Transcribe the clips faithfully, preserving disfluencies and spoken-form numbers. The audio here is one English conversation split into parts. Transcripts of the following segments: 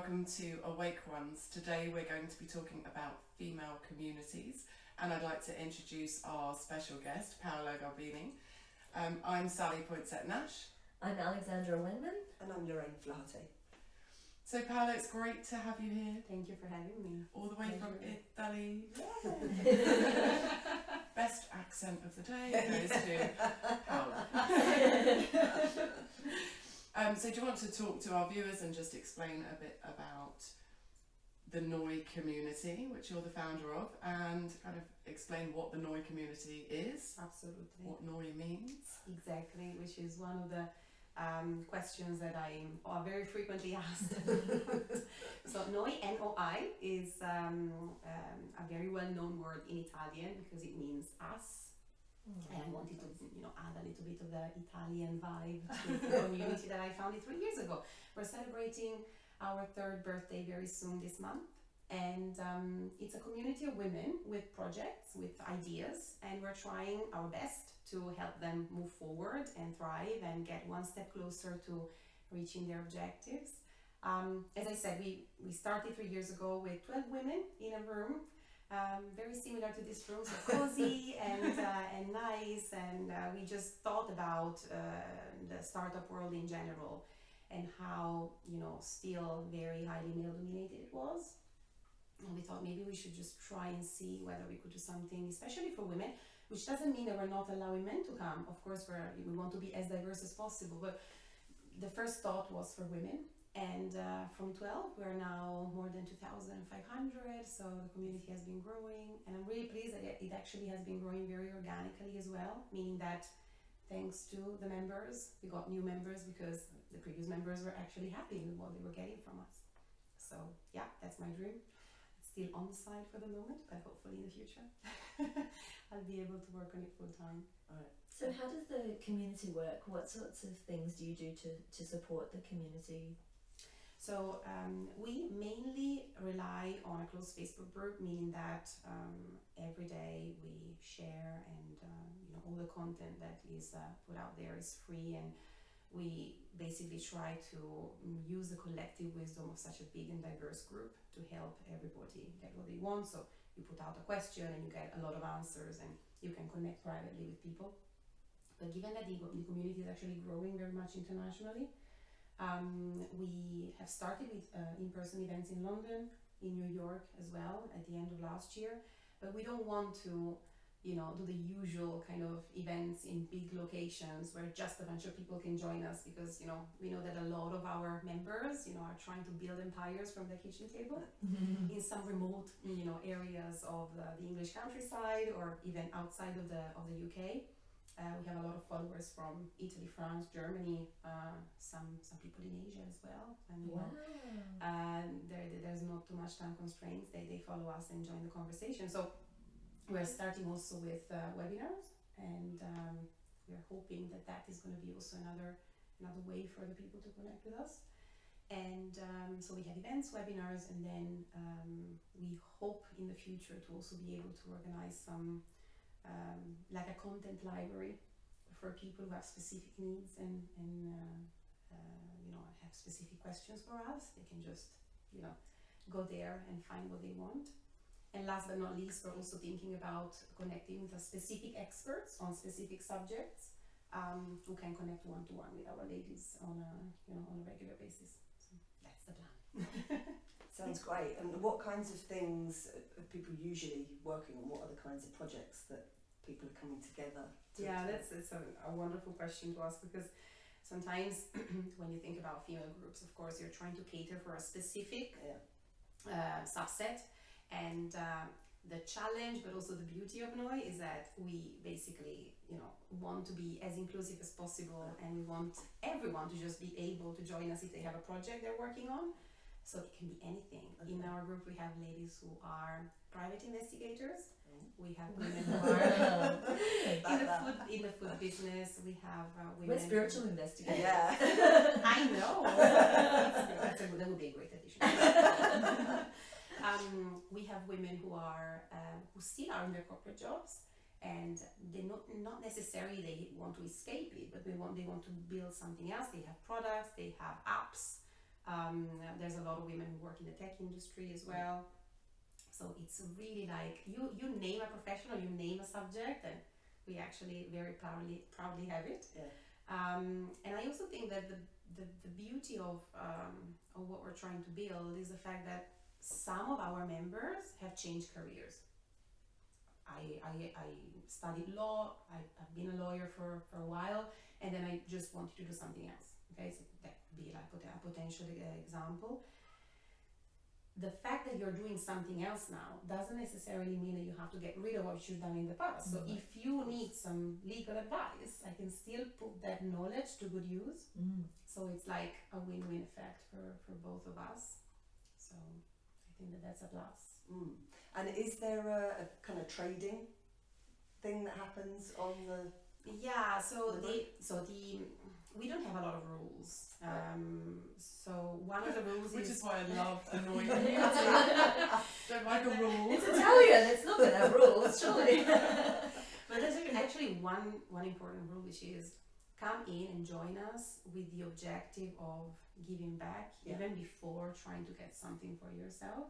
welcome to Awake Ones. Today we're going to be talking about female communities, and I'd like to introduce our special guest, Paolo Garbini. Um, I'm Sally Poinsett-Nash. I'm Alexandra Wenman. And I'm Lorraine Flaherty. So Paolo, it's great to have you here. Thank you for having me. All the way from Italy. Yeah. Best accent of the day goes to Paolo. um, so do you want to talk to our viewers and just explain a bit about the N O I community, which you're the founder of, and kind of explain what the N O I community is? Absolutely. What N O I means? Exactly, which is one of the um, questions that I are very frequently asked. So N O I, N O I, is um, um, a very well-known word in Italian because it means us. Mm. And I wanted to, you know, add a little bit of the Italian vibe to the community that I founded three years ago. We're celebrating our third birthday very soon this month, and um, it's a community of women with projects, with ideas, and we're trying our best to help them move forward and thrive and get one step closer to reaching their objectives. Um, as I said, we, we started three years ago with twelve women in a room, um, very similar to this room, so cozy and, uh, and nice, and uh, we just thought about uh, the startup world in general and how, you know, still very highly male dominated it was. And we thought maybe we should just try and see whether we could do something, especially for women, which doesn't mean that we're not allowing men to come. Of course, we're, we want to be as diverse as possible, but the first thought was for women. And uh, from twelve, we're now more than two thousand five hundred, so the community has been growing. And I'm really pleased that it, it actually has been growing very organically as well, meaning that thanks to the members, we got new members because the previous members were actually happy with what they were getting from us. So yeah, that's my dream. It's still on the side for the moment, but hopefully in the future I'll be able to work on it full time. All right. So how does the community work? What sorts of things do you do to, to support the community? So um, we mainly rely on a closed Facebook group, meaning that um, every day we share, and uh, you know, all the content that is uh, put out there is free, and we basically try to use the collective wisdom of such a big and diverse group to help everybody get what they want. So you put out a question and you get a lot of answers, and you can connect privately with people. But given that the, the community is actually growing very much internationally, Um, we have started with uh, in-person events in London, in New York as well at the end of last year, but we don't want to, you know, do the usual kind of events in big locations where just a bunch of people can join us, because, you know, we know that a lot of our members, you know, are trying to build empires from the kitchen table in some remote, you know, areas of uh, the English countryside or even outside of the of the U K. Uh, we have a lot of followers from Italy, France, Germany, uh, some some people in Asia as well. And you wow. know, uh, there, there's not too much time constraints. They, they follow us and join the conversation. So we're starting also with uh, webinars, and um, we're hoping that that is going to be also another another way for the people to connect with us. And um, so we have events, webinars, and then um, we hope in the future to also be able to organize some Um, like a content library for people who have specific needs and, and uh, uh, you know, have specific questions for us. They can just, you know, go there and find what they want. And last but not least, we're also thinking about connecting with specific experts on specific subjects um, who can connect one-to-one with our ladies on a, you know, on a regular basis. So that's the plan. Sounds great. And what kinds of things are people usually working on? What are the kinds of projects that people are coming together to? Yeah, that's, that's a, a wonderful question to ask, because sometimes when you think about female groups, of course, you're trying to cater for a specific yeah. uh, subset. And uh, the challenge, but also the beauty of N O I, is that we basically, you know, want to be as inclusive as possible, and we want everyone to just be able to join us if they have a project they're working on. So it can be anything. Okay. In our group, we have ladies who are private investigators. Mm. We have women who are in, the food, in the food business. We have uh, women. We're spiritual investigators. Yeah. I know. That's a, that would be a great addition. um, we have women who are uh, who still are in their corporate jobs, and they not not necessarily they want to escape it, but they want they want to build something else. They have products. They have apps. Um, there's a lot of women who work in the tech industry as well. So it's really like you, you name a profession or you name a subject, and we actually very proudly proudly have it. Yeah. Um, and I also think that the, the, the beauty of, um, of what we're trying to build is the fact that some of our members have changed careers. I, I, I studied law, I, I've been a lawyer for, for a while, and then I just wanted to do something else. Okay, so that could be like a potential example. The fact that you're doing something else now doesn't necessarily mean that you have to get rid of what you've done in the past. So Mm. if you need some legal advice, I can still put that knowledge to good use. Mm. So it's like a win-win effect for, for both of us. So I think that that's a plus. Mm. And is there a, a kind of trading thing that happens on the? Yeah, so The the so the we don't have a lot of rules. Um, so one of the rules Which is is why I love the Noi community. Don't like a rule. It's Italian. It's not going to have rules, surely. But there's actually one one important rule, which is come in and join us with the objective of giving back, Yeah. even before trying to get something for yourself.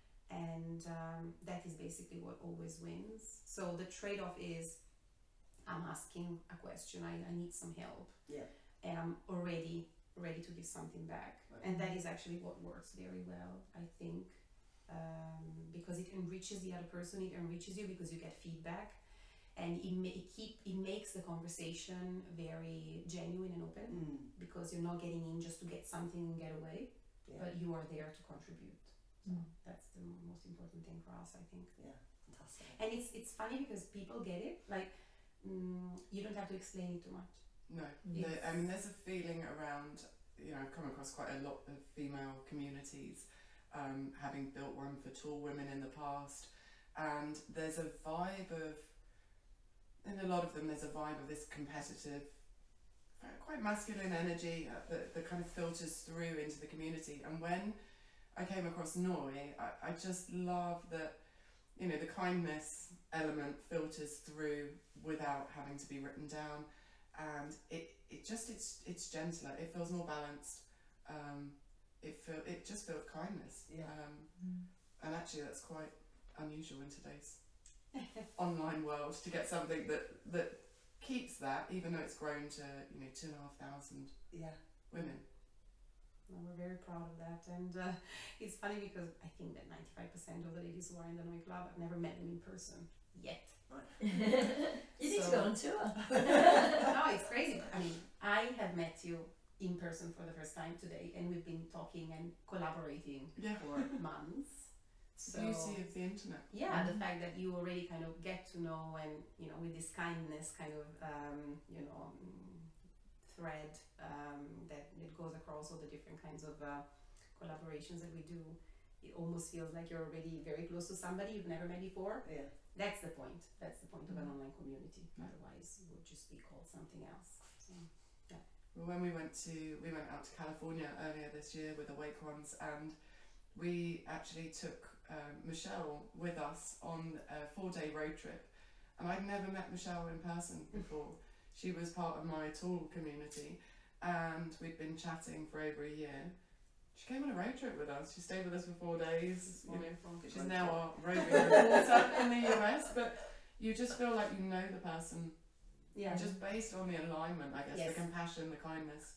And um, that is basically what always wins. So the trade-off is I'm asking a question, I, I need some help. Yeah. And I'm already ready to give something back. Right. And that is actually what works very well, I think. Um, because it enriches the other person, it enriches you because you get feedback, and it, ma- it keep it makes the conversation very genuine and open, Mm. because you're not getting in just to get something and get away, Yeah. but you are there to contribute. So Mm. that's the most important thing for us, I think. Yeah. Fantastic. And it's it's funny because people get it. Like mm, you don't have to explain it too much. No, Yes. the, I mean, there's a feeling around, you know, I've come across quite a lot of female communities, um, having built one for tall women in the past, and there's a vibe of, in a lot of them, there's a vibe of this competitive, uh, quite masculine energy uh, that, that kind of filters through into the community. And when I came across Noi, I, I just love that, you know, the kindness element filters through without having to be written down. And it, it just it's it's gentler. It feels more balanced. Um, it feel it just feels kindness. Yeah. Um, Mm. and actually, that's quite unusual in today's online world to get something that that keeps that, even though it's grown to you know two and a half thousand Yeah. women. No, we're very proud of that, and uh, it's funny because I think that ninety-five percent of the ladies who are in the Noi Club, I've never met them in person yet. You need to So- go on tour. No, it's crazy. I mean, I have met you in person for the first time today, and we've been talking and collaborating Yeah. for months. It's So the beauty of the internet. yeah, the Mhm. fact that you already kind of get to know, and you know, with this kindness kind of um, you know mm, thread um, that that goes across all the different kinds of uh, collaborations that we do. It almost feels like you're already very close to somebody you've never met before. Yeah. That's the point. That's the point of an Mhm. online community. Yeah. Otherwise, it would just be called something else. So, Well, when we went to we went out to California earlier this year with the Wake Ones, and we actually took um, Michelle with us on a four-day road trip, and I'd never met Michelle in person before. She was part of my tall community, and we'd been chatting for over a year. She came on a road trip with us. She stayed with us for four days. it's You know, wonderful. she's now our roving reporter in the U S, but you just feel like you know the person Yeah, just based on the alignment, I guess, Yes. the compassion, the kindness.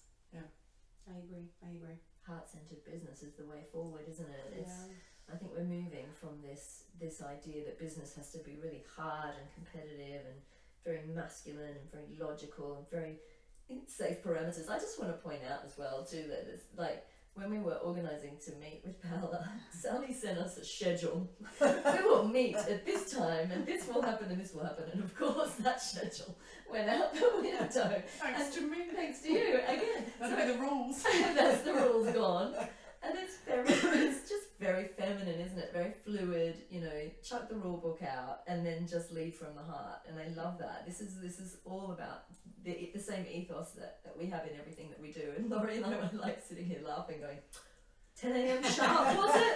I agree. I agree. Heart-centered business is the way forward, isn't it? It's, Yeah. I think we're moving from this this idea that business has to be really hard and competitive and very masculine and very logical and very in safe parameters. I just want to point out as well too that it's like when we were organising to meet with Paola, Sally sent us a schedule. We will meet at this time and this will happen and this will happen, and of course that schedule went out the window. Thanks to me. Thanks to you again. That'll be the rules. That's the rules gone. And it's very, it's just very feminine, isn't it? Very fluid, you know, chuck the rule book out and then just lead from the heart. And I love that. This is this is all about the, the same ethos that, that we have in everything that we do. And Laurie and I were like sitting here laughing going, ten a.m. sharp, was it?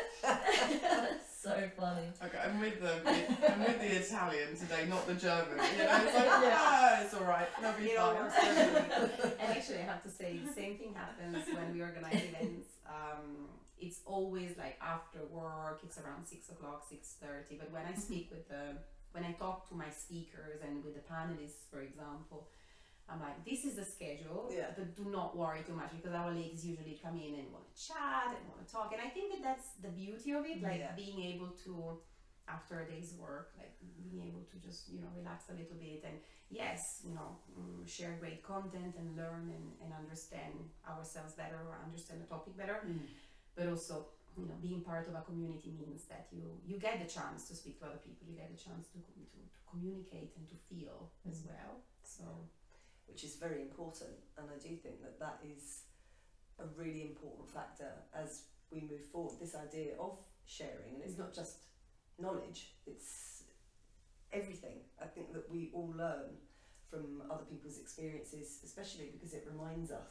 So funny. Okay, I'm with the I'm with the Italian today, not the German. You know, it's like Yeah. ah, it's all right. That'll be It all fine. works perfectly. And actually, I have to say, the same thing happens when we organize events. Um, it's always like after work. It's around six o'clock, six thirty. But when I speak with the, when I talk to my speakers and with the panelists, for example, I'm like, this is the schedule, Yeah. but do not worry too much because our ladies usually come in and want to chat and want to talk. And I think that that's the beauty of it, like Yeah. being able to, after a day's work, like being able to just, you know, relax a little bit and yes, you know, mm, share great content and learn and, and understand ourselves better or understand the topic better. Mm. But also, you know, being part of a community means that you you get the chance to speak to other people, you get the chance to to, to communicate and to feel as well. So Which is very important, and I do think that that is a really important factor as we move forward. This idea of sharing, and it's not just knowledge, it's everything. I think that we all learn from other people's experiences, especially because it reminds us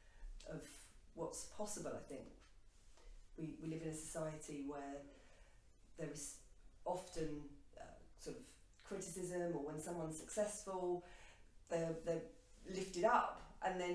of what's possible. I think we, we live in a society where there is often uh, sort of criticism, or when someone's successful, they're, they're lifted up, and then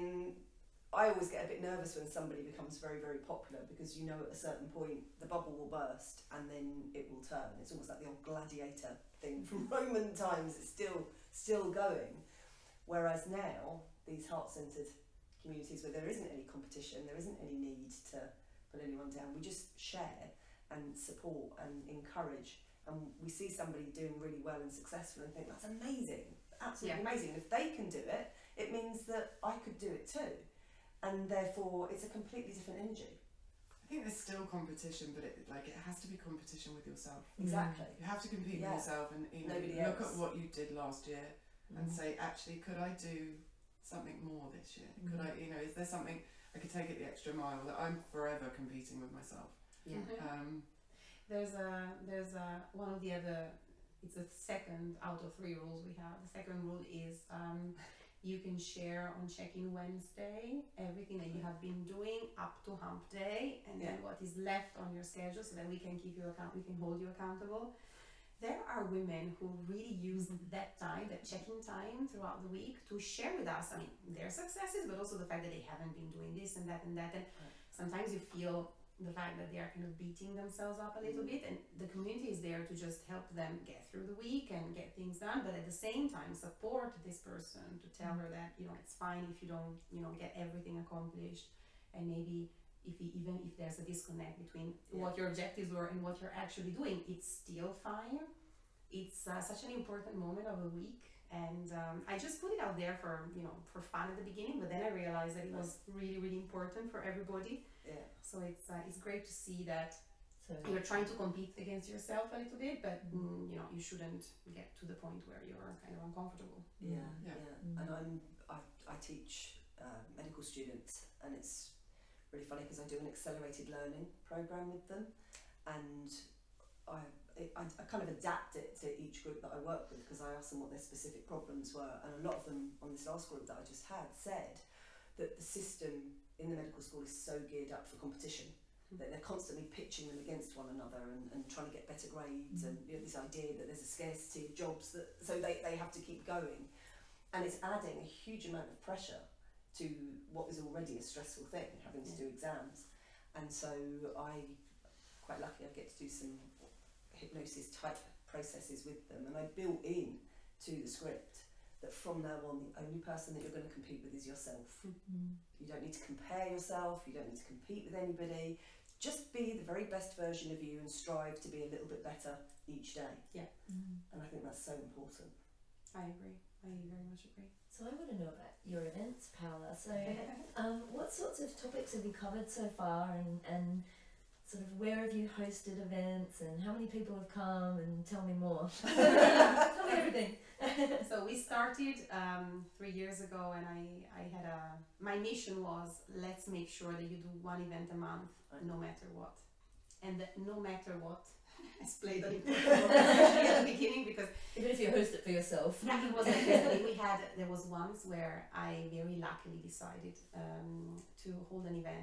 I always get a bit nervous when somebody becomes very, very popular, because you know at a certain point the bubble will burst and then it will turn. It's almost like the old gladiator thing from Roman times. It's still still going. Whereas now, these heart-centred communities where there isn't any competition, there isn't any need to put anyone down, we just share and support and encourage, and we see somebody doing really well and successful and think that's amazing, absolutely Yeah. amazing. If they can do it, it means that I could do it too, and therefore it's a completely different energy. I think there's still competition, but it like it has to be competition with yourself. Exactly. You have to compete Yeah. with yourself, and you know, Nobody look else. at what you did last year and Mm. say, actually, could I do something more this year? Could Mm. I, you know, is there something I could take it the extra mile? That I'm forever competing with myself. Yeah. Um, there's a there's a one of the other. It's a second out of three rules we have. The second rule is um, you can share on check-in Wednesday everything that you have been doing up to hump day, and then Yeah. what is left on your schedule, so that we can keep you account, we can hold you accountable. There are women who really use that time, that check-in time throughout the week, to share with us. I mean, their successes, but also the fact that they haven't been doing this and that and that. And sometimes you feel the fact that they are kind of beating themselves up a little Mm. bit, and the community is there to just help them get through the week and get things done, but at the same time support this person, to tell her that, you know, it's fine if you don't, you know, get everything accomplished, and maybe if you, even if there's a disconnect between Yeah. what your objectives were and what you're actually doing, it's still fine. It's uh, such an important moment of the week, and um, I just put it out there for, you know, for fun at the beginning, but then I realized that it was really, really important for everybody. Yeah. So it's uh, it's great to see that So you're trying to compete against yourself a little bit, but mm, you know, you shouldn't get to the point where you're kind of uncomfortable. Yeah, Yeah. yeah. Mm. And I'm I, I teach uh, medical students, and it's really funny because I do an accelerated learning program with them, and I, it, I I kind of adapt it to each group that I work with, because I ask them what their specific problems were, and a lot of them on this last group that I just had said that the system in the medical school is so geared up for competition, that they're constantly pitching them against one another and, and trying to get better grades, and you know, this idea that there's a scarcity of jobs, that so they, they have to keep going, and it's adding a huge amount of pressure to what is already a stressful thing, having to do exams. And so I quite lucky I get to do some hypnosis type processes with them, and I built in to the script that from now on the only person that you're going to compete with is yourself. Mm. You don't need to compare yourself, you don't need to compete with anybody, just be the very best version of you and strive to be a little bit better each day. Mm. And I think that's so important. I agree. I very much agree. So I want to know about your events, Paola. So um, what sorts of topics have you covered so far, and, and sort of where have you hosted events, and how many people have come, and tell me more. Tell me everything. So we started um, three years ago, and I, I had a, my mission was, let's make sure that you do one event a month, no matter what. And that no matter what has played an important role, especially at the beginning, because Even if you host it for yourself. yeah, it was like that. We had, there was once where I very luckily decided um, to hold an event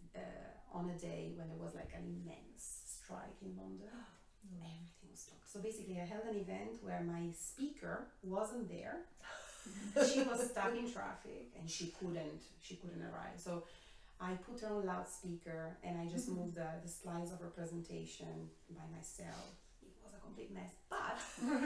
uh, on a day when there was like an immense strike in London. Everything was stopped. So basically, I held an event where my speaker wasn't there. She was stuck in traffic and she couldn't she couldn't arrive. So I put her on loudspeaker and I just moved the, the slides of her presentation by myself. It was a complete mess, but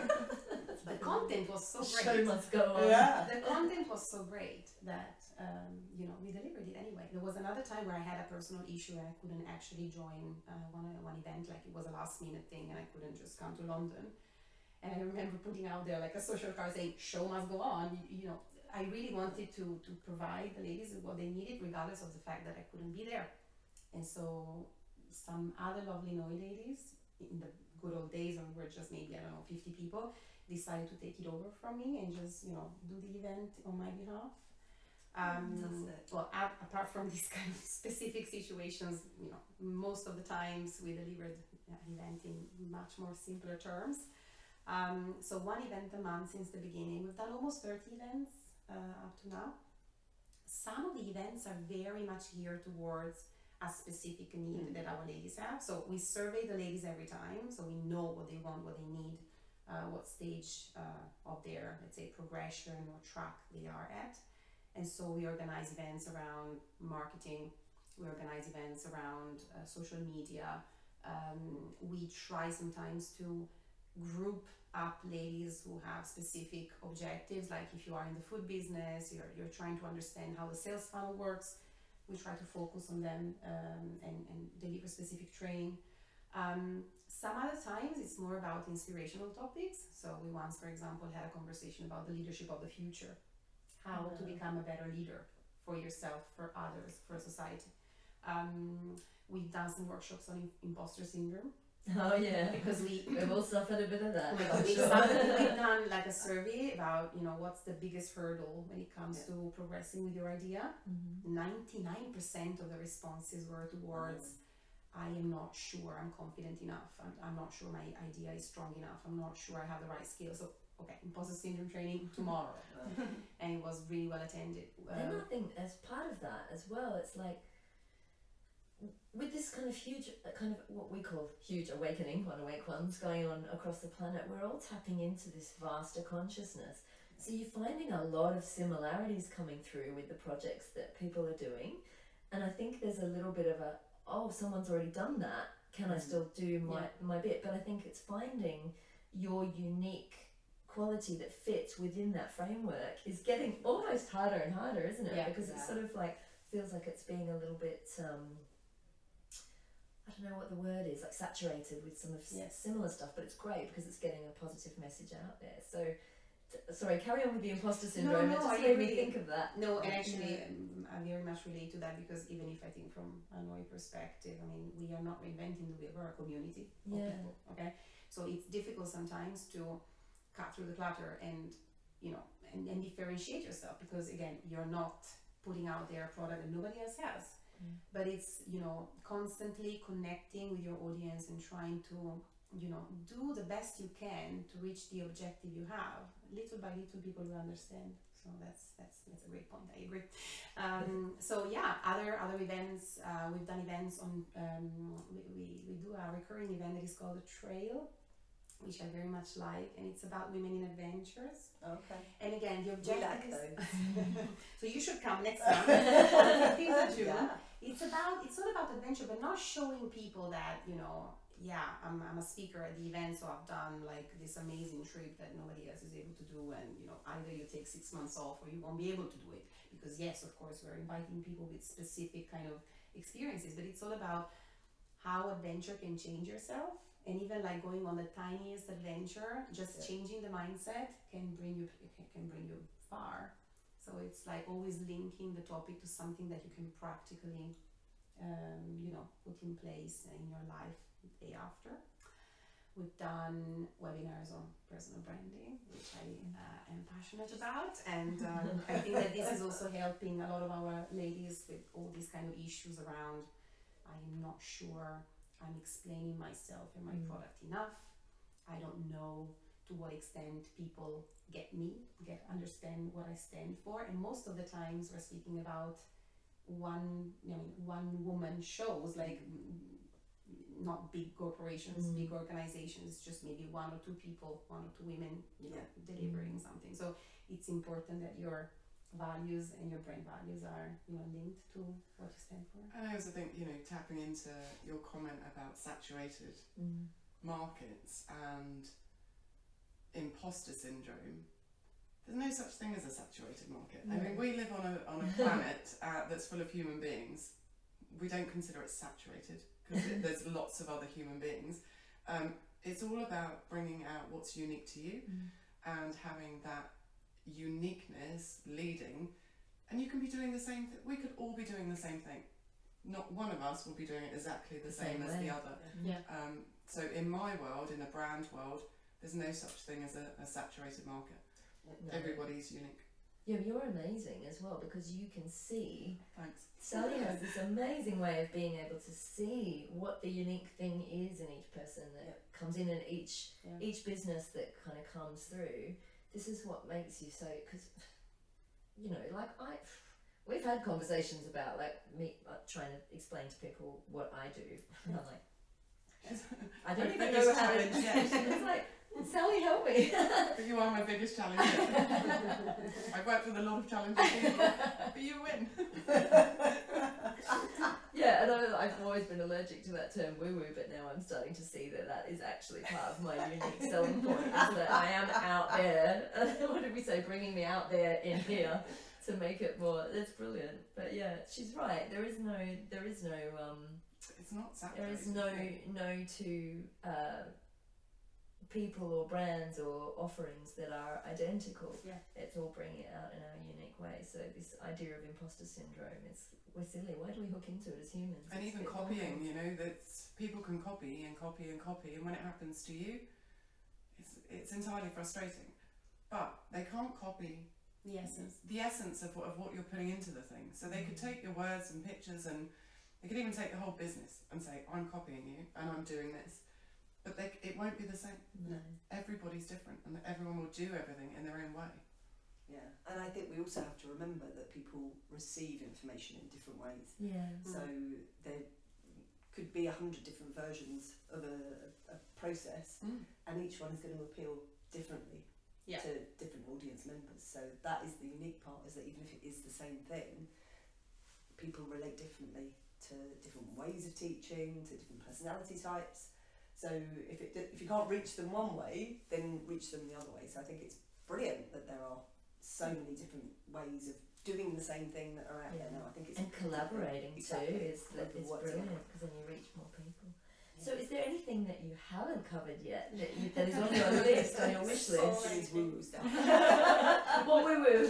the content was so great. Show must go on. Yeah. The content was so great that um, you know we delivered it anyway. There was another time where I had a personal issue and I couldn't actually join uh, one one event. Like it was a last minute thing and I couldn't just come to London. And I remember putting out there like a social card saying "Show must go on." You, you know, I really wanted to to provide the ladies with what they needed, regardless of the fact that I couldn't be there. And so some other lovely N O I ladies in the good old days when we were just maybe I don't know fifty people decided to take it over from me and just you know do the event on my behalf. Um, Fantastic. well, a- apart from these kind of specific situations, you know, most of the times we delivered an event in much more simpler terms. Um, so one event a month since the beginning. We've done almost thirty events uh, up to now. Some of the events are very much geared towards a specific need Mm. that our ladies have. So we survey the ladies every time, so we know what they want, what they need, uh, what stage uh, of their, let's say, progression or track they are at. And so we organize events around marketing, we organize events around uh, social media. Um, we try sometimes to group up ladies who have specific objectives, like if you are in the food business, you're, you're trying to understand how the sales funnel works, we try to focus on them um, and, and deliver specific training. Um, some other times it's more about inspirational topics. So we once, for example, had a conversation about the leadership of the future, how to become a better leader for yourself, for others, for society. Um, we've done some workshops on imposter syndrome. Oh yeah, Because we we've all suffered a bit of that. Oh my I'm God, we've, sure. done, we've done like a survey about you know what's the biggest hurdle when it comes Yeah. to progressing with your idea. Mhm. ninety-nine percent of the responses were towards I am not sure I'm confident enough, I'm, I'm not sure my idea is strong enough, I'm not sure I have the right skills. So okay, imposter syndrome training tomorrow. And it was really well attended. And Um, I think as part of that as well, it's like with this kind of huge, uh, kind of what we call huge awakening, on Awake Ones, going on across the planet, we're all tapping into this vaster consciousness. So you're finding a lot of similarities coming through with the projects that people are doing. And I think there's a little bit of a, oh, someone's already done that, can I still do my, Yeah. my bit? But I think it's finding your unique quality that fits within that framework is getting almost harder and harder, isn't it? Yeah. Because Yeah. it's sort of like, feels like it's being a little bit, um, I don't know what the word is, like saturated with some of s- Yes. similar stuff, but it's great because it's getting a positive message out there. So, t- sorry, carry on with the imposter syndrome. no, it just I made me agree. think of that. No, and actually, Yeah. um, I very much relate to that because even if I think from a N O I perspective, I mean, we are not reinventing the wheel, we're a community of Yeah. people, okay? So it's difficult sometimes to cut through the clutter and, you know, and, and differentiate yourself because, again, you're not putting out there a product that nobody else has. Mm. But it's, you know, constantly connecting with your audience and trying to, you know, do the best you can to reach the objective you have. Little by little, people will understand. So that's that's that's a great point. I agree. Um, so yeah, other other events. Uh, we've done events on. Um, we, we we do a recurring event that is called the Trail, which I very much like, and it's about women in adventures. Okay. And again, the We objective like is. those. So you should come next time. On the fifteenth of June. Yeah. It's about it's all about adventure, but not showing people that you know. Yeah, I'm I'm a speaker at the event, so I've done like this amazing trip that nobody else is able to do, and you know either you take six months off or you won't be able to do it because yes, of course, we're inviting people with specific kind of experiences, but it's all about how adventure can change yourself, and even like going on the tiniest adventure, just Yeah. changing the mindset can bring you can- can bring you far. So it's like always linking the topic to something that you can practically, um, you know, put in place in your life the day after. We've done webinars on personal branding, which I uh, am passionate about, and um, I think that this is also helping a lot of our ladies with all these kind of issues around. I'm not sure I'm explaining myself and my Mm. product enough. I don't know to what extent people get me, get understand what I stand for, and most of the times we're speaking about one, I mean, one woman shows, like mm, not big corporations, Mm. big organizations, just maybe one or two people, one or two women, you know, Yeah. delivering Mm. something. So it's important that your values and your brand values are, you know, linked to what you stand for. And I also think, you know, tapping into your comment about saturated Mm. markets and imposter syndrome, there's no such thing as a saturated market. I mean, No. we live on a, on a planet uh, that's full of human beings. We don't consider it saturated because it, there's lots of other human beings. Um, it's all about bringing out what's unique to you Mm. and having that uniqueness leading. And you can be doing the same thing. We could all be doing the same thing. Not one of us will be doing it exactly the, The same, same as way. the other. Yeah. Um, so in my world, in the brand world, there's no such thing as a, a saturated market. No. Everybody's unique. Yeah, but you're amazing as well because you can see. Thanks. Sally has this amazing way of being able to see what the unique thing is in each person that Yep. comes in, and each Yeah. each business that kind of comes through. This is what makes you so, because you know, like I, we've had conversations about like me uh, trying to explain to people what I do. And I'm like, I don't My even biggest know how to. challenge yet. It's like, Sally, help me. But you are my biggest challenge. I've worked with a lot of challenging people, but you win. Yeah, and I, I've always been allergic to that term woo woo, but now I'm starting to see that that is actually part of my unique selling point, is that I am out there. What did we say? Bringing me out there in here to make it more. That's brilliant. But yeah, she's right. There is no, there is no, um, It's not there saturated. is no, no two uh, people or brands or offerings that are identical. Yeah. It's all bringing it out in our unique way. So this idea of imposter syndrome, it's we're silly. Why do we hook into it as humans? And It's a even bit copying, bonkers. you know, that people can copy and copy and copy, and when it happens to you, it's it's entirely frustrating. But they can't copy The essence. the essence of what, of what you're putting into the thing. So they could take your words and pictures, and they could even take the whole business and say, I'm copying you and I'm doing this. But they, it won't be the same. No. Everybody's different, and everyone will do everything in their own way. Yeah, and I think we also have to remember that people receive information in different ways. Yeah. So there could be a hundred different versions of a, a process, and each one is going to appeal differently Yeah. to different audience members. So that is the unique part, is that even if it is the same thing, people relate differently to different ways of teaching, to different personality types. So if it if you can't reach them one way, then reach them the other way. So I think it's brilliant that there are so many different ways of doing the same thing that are out there Yeah. now. I think it's And collaborating Exactly. too is that People it's work brilliant together. because then you reach more people. Yeah. So is there anything that you haven't covered yet that, you, that is on your list, on your wish All list? these woo-woo stuff. What we will.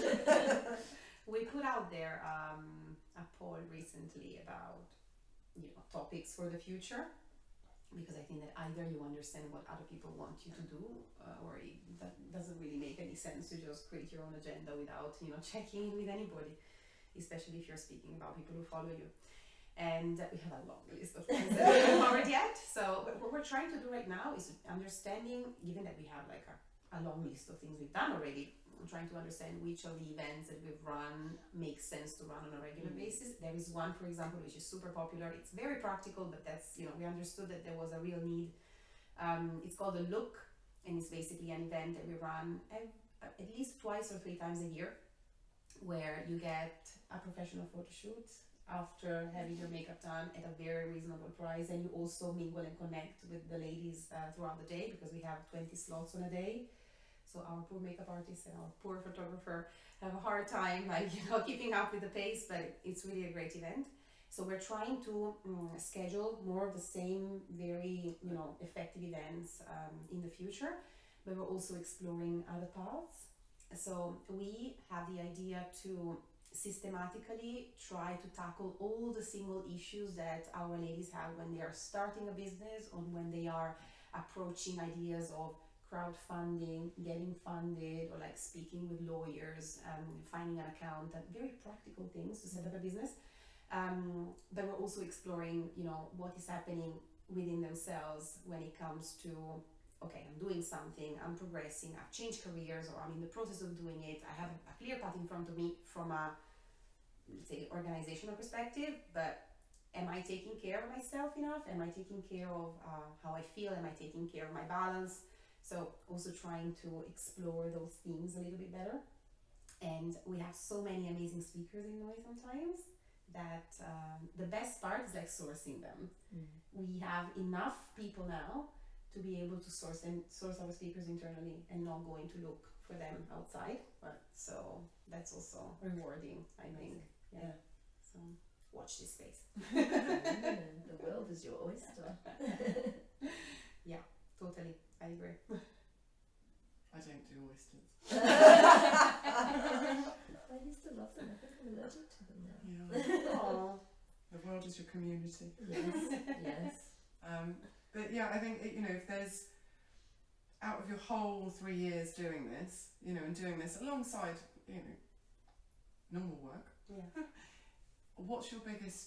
We put out there um, a poll recently about, you know, topics for the future, because I think that either you understand what other people want you to do, uh, or it that doesn't really make any sense to just create your own agenda without, you know, checking in with anybody, especially if you're speaking about people who follow you. And uh, we have a long list of things that we haven't covered yet. So what we're trying to do right now is understanding, given that we have like a, a long list of things we've done already, I'm trying to understand which of the events that we've run make sense to run on a regular Mm. basis. There is one, for example, which is super popular. It's very practical, but that's, you know, we understood that there was a real need. Um, it's called The Look, and it's basically an event that we run ev- at least twice or three times a year, where you get a professional photo shoot after having your makeup done at a very reasonable price, and you also mingle and connect with the ladies uh, throughout the day, because we have twenty slots on a day. So our poor makeup artist and our poor photographer have a hard time, like, you know, keeping up with the pace, but it's really a great event. So we're trying to um, schedule more of the same very, you know, effective events um, in the future, but we're also exploring other paths. So we have the idea to systematically try to tackle all the single issues that our ladies have when they are starting a business, or when they are approaching ideas of crowdfunding, getting funded, or like speaking with lawyers, um, finding an accountant, very practical things to set up a business. Um, but we're also exploring, you know, what is happening within themselves when it comes to, okay, I'm doing something, I'm progressing, I've changed careers, or I'm in the process of doing it, I have a clear path in front of me from a let's say, organizational perspective, but am I taking care of myself enough? Am I taking care of uh, how I feel? Am I taking care of my balance? So also trying to explore those themes a little bit better. And we have so many amazing speakers in Noi sometimes that um, the best part is like sourcing them. Mm. We have enough people now to be able to source and source our speakers internally and not going to look for them outside. But so that's also rewarding, I think. Yeah. Yeah. So watch this space. Mm, the world is your oyster. Totally, I agree. I don't do oysters. I used to love them. I think I'm allergic to them now. Yeah. Aww. The world is your community. Yes, yes. Um, but yeah, I think, you know, if there's, out of your whole three years doing this, you know, and doing this alongside, you know, normal work, Yeah. what's your biggest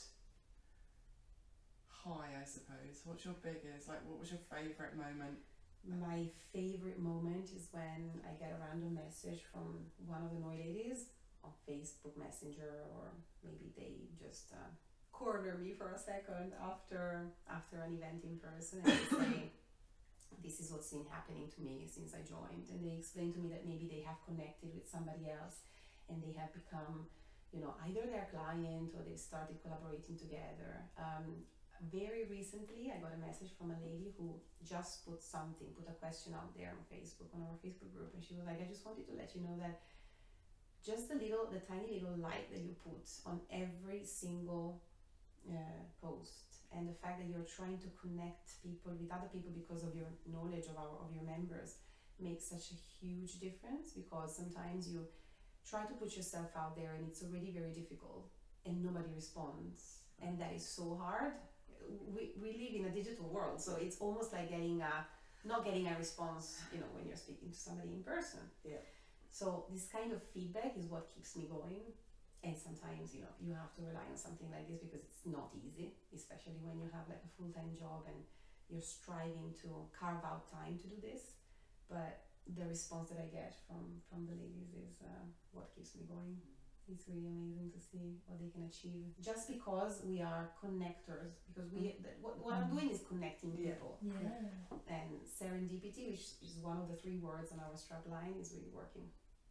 high, I suppose? What's your biggest, like, what was your favourite moment? My favorite moment is when I get a random message from one of the Noi ladies on Facebook Messenger, or maybe they just uh, corner me for a second after after an event in person, and they say, this is what's been happening to me since I joined, and they explain to me that maybe they have connected with somebody else and they have become, you know, either their client or they've started collaborating together. Um, Very recently, I got a message from a lady who just put something, put a question out there on Facebook, on our Facebook group, and she was like, I just wanted to let you know that just the little, the tiny little light that you put on every single uh, post, and the fact that you're trying to connect people with other people because of your knowledge of our of your members makes such a huge difference, because sometimes you try to put yourself out there and it's already very difficult and nobody responds, and that is so hard. We, we live in a digital world, so it's almost like getting a not getting a response, you know, when you're speaking to somebody in person. Yeah. So this kind of feedback is what keeps me going, and sometimes, you know, you have to rely on something like this because it's not easy, especially when you have like a full-time job and you're striving to carve out time to do this. But the response that I get from from the ladies is uh, what keeps me going. It's really amazing to see what they can achieve just because we are connectors, because we th- what, what I'm doing is connecting Yeah. people. Yeah. And serendipity, which is one of the three words on our strap line, is really working.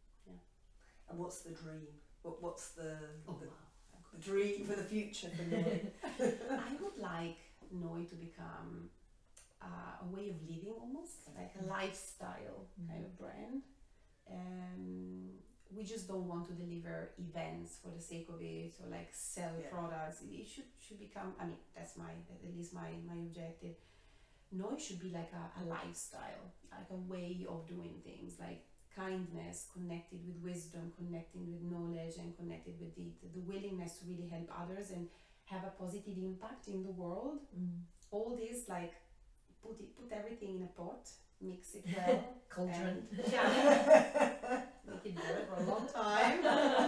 And what's the dream? What What's the, Oh the, wow. the dream for the future for Noi? I would like Noi to become uh, a way of living, almost like a lifestyle Mm. kind of brand. Um, we just don't want to deliver events for the sake of it, or like sell Yeah. products. It, it should should become, I mean, that's my, at least my, my objective. Noi should be like a, a lifestyle, like a way of doing things, like kindness, connected with wisdom, connecting with knowledge, and connected with the, the willingness to really help others and have a positive impact in the world. Mm. All this, like, put it, put everything in a pot, mix it well. Cauldron. and- yeah. Make it boil for a long time.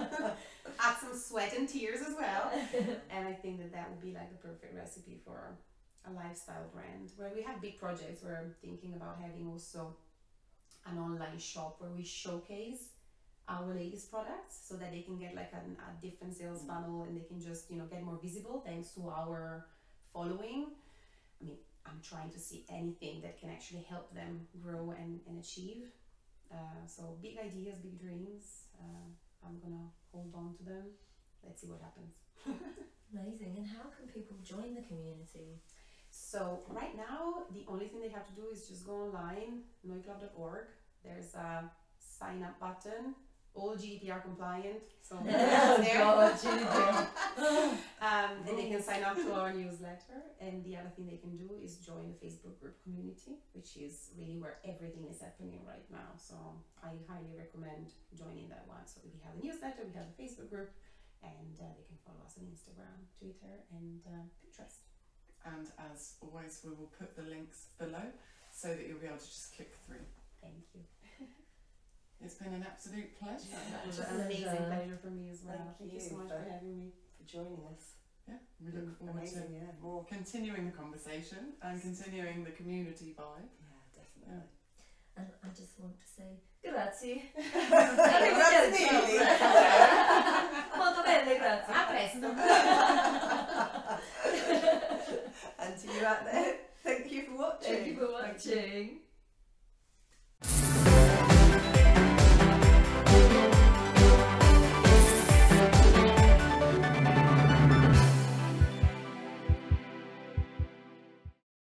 Add some sweat and tears as well. And I think that that would be like the perfect recipe for a lifestyle brand. Where we have big projects, we're thinking about having also an online shop where we showcase our latest products so that they can get like an, a different sales funnel, and they can just, you know, get more visible thanks to our following. I mean, I'm trying to see anything that can actually help them grow and, and achieve. Uh, so big ideas, big dreams. Uh, I'm gonna hold on to them. Let's see what happens. Amazing. And how can people join the community? So right now, the only thing they have to do is just go online, noi club dot org. There's a sign up button, all G D P R compliant. So Oh there. God, G D P R. Um, and they can sign up to our newsletter. And the other thing they can do is join the Facebook group community, which is really where everything is happening right now. So I highly recommend joining that one. So we have the newsletter, we have the Facebook group, and uh, they can follow us on Instagram, Twitter, and uh, Pinterest. And as always, we will put the links below so that you'll be able to just click through. Thank you. It's been an absolute pleasure. That was Just an amazing pleasure. pleasure for me as well. Thank Thank you so you much for- for having me. For joining us. Yeah, we look forward to Amazing, yeah. More. continuing the conversation and continuing the community vibe. Yeah, definitely. And I just want to say grazie. Grazie mille. Molto bene, grazie. best. And to you out there,